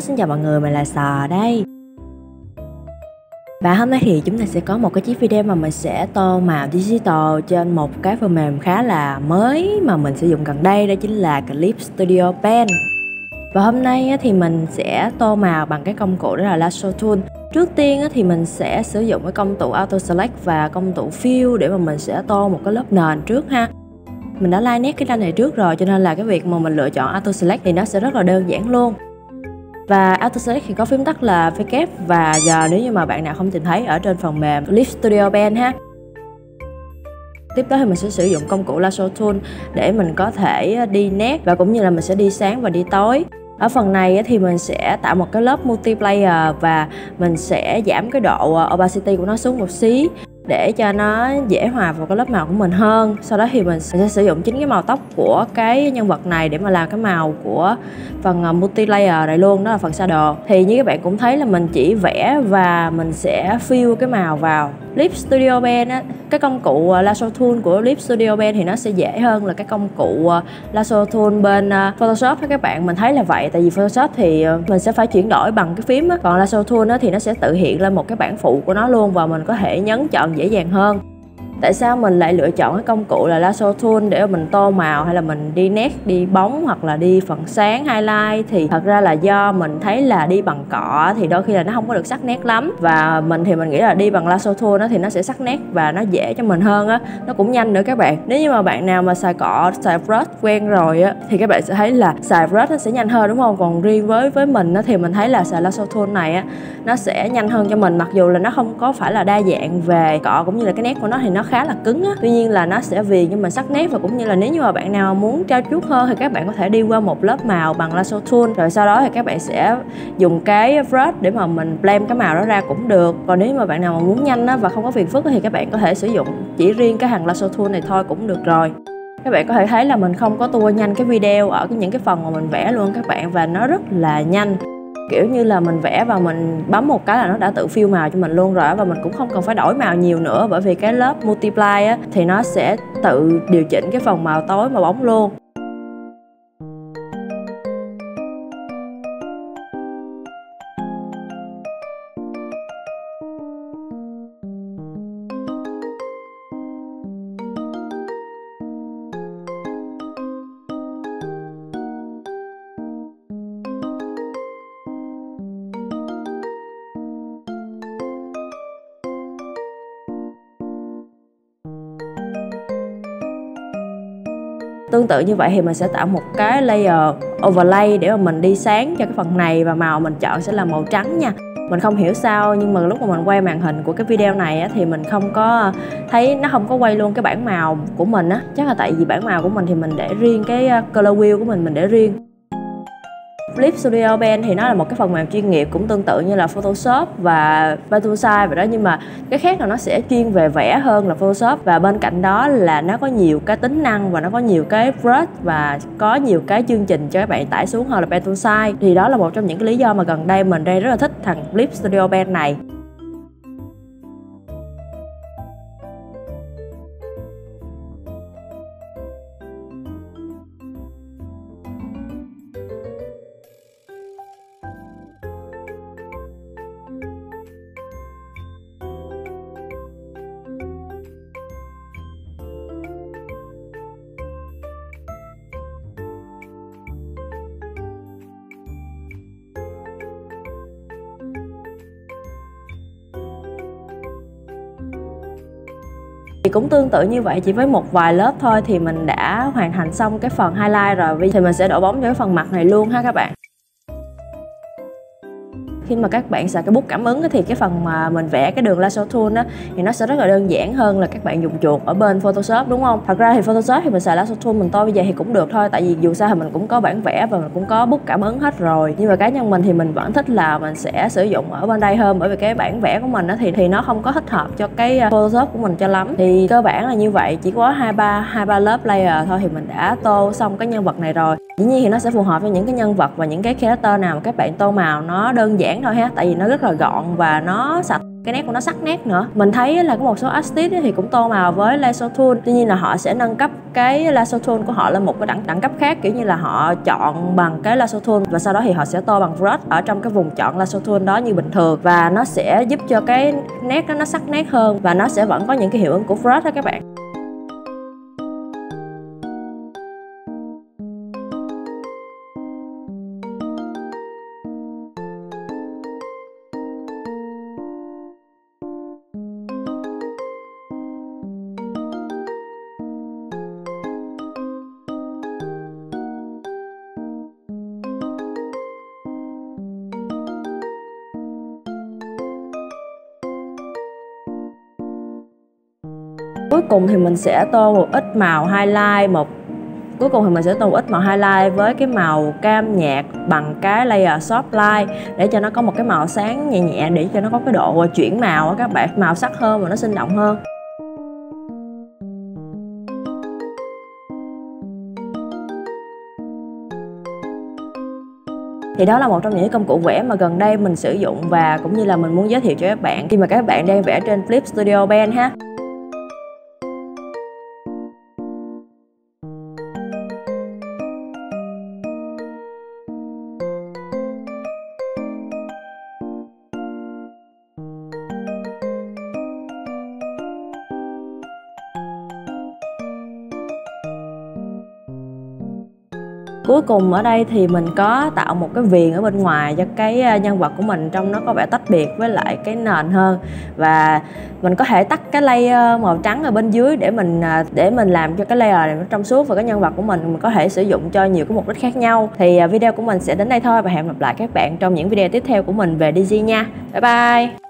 xin chào mọi người, mình là Sò đây. Và hôm nay thì chúng ta sẽ có một cái chiếc video mà mình sẽ tô màu digital trên một cái phần mềm khá là mới mà mình sử dụng gần đây, đó chính là Clip Studio Pen. Và hôm nay thì mình sẽ tô màu bằng cái công cụ đó là Lasso Tool. Trước tiên thì mình sẽ sử dụng cái công cụ Auto Select và công cụ Fill để mà mình sẽ tô một cái lớp nền trước ha. Mình đã line nét cái tranh này trước rồi, cho nên là cái việc mà mình lựa chọn Auto Select thì nó sẽ rất là đơn giản luôn. Và Auto Select thì có phím tắt là W và G nếu như mà bạn nào không tìm thấy ở trên phần mềm Clip Studio Pen ha. Tiếp tới thì mình sẽ sử dụng công cụ Lasso Tool để mình có thể đi nét và cũng như là mình sẽ đi sáng và đi tối. Ở phần này thì mình sẽ tạo một cái lớp multiplayer và mình sẽ giảm cái độ opacity của nó xuống một xí để cho nó dễ hòa vào cái lớp màu của mình hơn. Sau đó thì mình sẽ sử dụng chính cái màu tóc của cái nhân vật này để mà làm cái màu của phần multilayer này luôn, đó là phần shadow. Thì như các bạn cũng thấy là mình chỉ vẽ và mình sẽ fill cái màu vào. Clip Studio Pen cái công cụ Lasso Tool của Clip Studio Pen thì nó sẽ dễ hơn là cái công cụ Lasso Tool bên Photoshop các bạn. Mình thấy là vậy, tại vì Photoshop thì mình sẽ phải chuyển đổi bằng cái phím còn Lasso Tool thì nó sẽ tự hiện lên một cái bảng phụ của nó luôn và mình có thể nhấn chọn dễ dàng hơn. Tại sao mình lại lựa chọn cái công cụ là Lasso Tool để mình tô màu hay là mình đi nét, đi bóng hoặc là đi phần sáng, highlight? Thì thật ra là do mình thấy là đi bằng cọ thì đôi khi là nó không có được sắc nét lắm, và mình thì mình nghĩ là đi bằng Lasso Tool thì nó sẽ sắc nét và nó dễ cho mình hơn á, nó cũng nhanh nữa các bạn. Nếu như mà bạn nào mà xài cọ, xài brush quen rồi á thì các bạn sẽ thấy là xài brush nó sẽ nhanh hơn, đúng không? Còn riêng với mình thì mình thấy là xài Lasso Tool này á nó sẽ nhanh hơn cho mình, mặc dù là nó không có phải là đa dạng về cọ cũng như là cái nét của nó thì nó khá là cứng á, tuy nhiên là nó sẽ vì cho mình sắc nét. Và cũng như là nếu như mà bạn nào muốn trau chuốt hơn thì các bạn có thể đi qua một lớp màu bằng Lasso Tool, rồi sau đó thì các bạn sẽ dùng cái brush để mà mình blend cái màu đó ra cũng được. Còn nếu mà bạn nào mà muốn nhanh á và không có phiền phức thì các bạn có thể sử dụng chỉ riêng cái hàng Lasso Tool này thôi cũng được rồi. Các bạn có thể thấy là mình không có tua nhanh cái video ở những cái phần mà mình vẽ luôn các bạn, và nó rất là nhanh. Kiểu như là mình vẽ và mình bấm một cái là nó đã tự fill màu cho mình luôn rồi, và mình cũng không cần phải đổi màu nhiều nữa, bởi vì cái lớp multiply thì nó sẽ tự điều chỉnh cái phần màu tối màu bóng luôn. Tương tự như vậy thì mình sẽ tạo một cái layer overlay để mà mình đi sáng cho cái phần này, và màu mình chọn sẽ là màu trắng nha. Mình không hiểu sao nhưng mà lúc mà mình quay màn hình của cái video này thì mình không có thấy, nó không có quay luôn cái bảng màu của mình á. Chắc là tại vì bảng màu của mình thì mình để riêng, cái color wheel của mình để riêng. Clip Studio Pen thì nó là một cái phần mềm chuyên nghiệp, cũng tương tự như là Photoshop và Photoshop vậy đó, nhưng mà cái khác là nó sẽ chuyên về vẽ hơn là Photoshop, và bên cạnh đó là nó có nhiều cái tính năng và nó có nhiều cái brush và có nhiều cái chương trình cho các bạn tải xuống hơn là Photoshop. Thì đó là một trong những cái lý do mà gần đây mình rất là thích thằng Clip Studio Pen này. Thì cũng tương tự như vậy, chỉ với một vài lớp thôi thì mình đã hoàn thành xong cái phần highlight rồi. Thì mình sẽ đổ bóng cho cái phần mặt này luôn ha các bạn. Khi mà các bạn xài cái bút cảm ứng thì cái phần mà mình vẽ cái đường Lasso Tool thì nó sẽ rất là đơn giản hơn là các bạn dùng chuột ở bên Photoshop, đúng không? Thật ra thì Photoshop thì mình xài Lasso Tool mình tô bây giờ thì cũng được thôi, tại vì dù sao thì mình cũng có bản vẽ và mình cũng có bút cảm ứng hết rồi. Nhưng mà cá nhân mình thì mình vẫn thích là mình sẽ sử dụng ở bên đây hơn, bởi vì cái bản vẽ của mình thì nó không có thích hợp cho cái Photoshop của mình cho lắm. Thì cơ bản là như vậy, chỉ có hai ba lớp layer thôi thì mình đã tô xong cái nhân vật này rồi. Dĩ nhiên thì nó sẽ phù hợp với những cái nhân vật và những cái character nào mà các bạn tô màu nó đơn giản giản thôi ha, tại vì nó rất là gọn và nó sạch, cái nét của nó sắc nét nữa. Mình thấy là có một số artist thì cũng tô màu với laser tool, tuy nhiên là họ sẽ nâng cấp cái laser tool của họ lên một cái đẳng cấp khác, kiểu như là họ chọn bằng cái laser tool và sau đó thì họ sẽ tô bằng brush ở trong cái vùng chọn laser tool đó như bình thường, và nó sẽ giúp cho cái nét đó nó sắc nét hơn và nó sẽ vẫn có những cái hiệu ứng của brush đó các bạn. Cuối cùng thì mình sẽ tô một ít màu highlight, với cái màu cam nhạt bằng cái layer soft light để cho nó có một cái màu sáng nhẹ nhẹ, để cho nó có cái độ chuyển màu á các bạn, màu sắc hơn và nó sinh động hơn. Thì đó là một trong những công cụ vẽ mà gần đây mình sử dụng và cũng như là mình muốn giới thiệu cho các bạn khi mà các bạn đang vẽ trên Flip Studio Pen ha. Cuối cùng ở đây thì mình có tạo một cái viền ở bên ngoài cho cái nhân vật của mình trông nó có vẻ tách biệt với lại cái nền hơn, và mình có thể tắt cái layer màu trắng ở bên dưới để mình làm cho cái layer này nó trong suốt, và cái nhân vật của mình có thể sử dụng cho nhiều cái mục đích khác nhau. Thì video của mình sẽ đến đây thôi và hẹn gặp lại các bạn trong những video tiếp theo của mình về DG nha. Bye bye.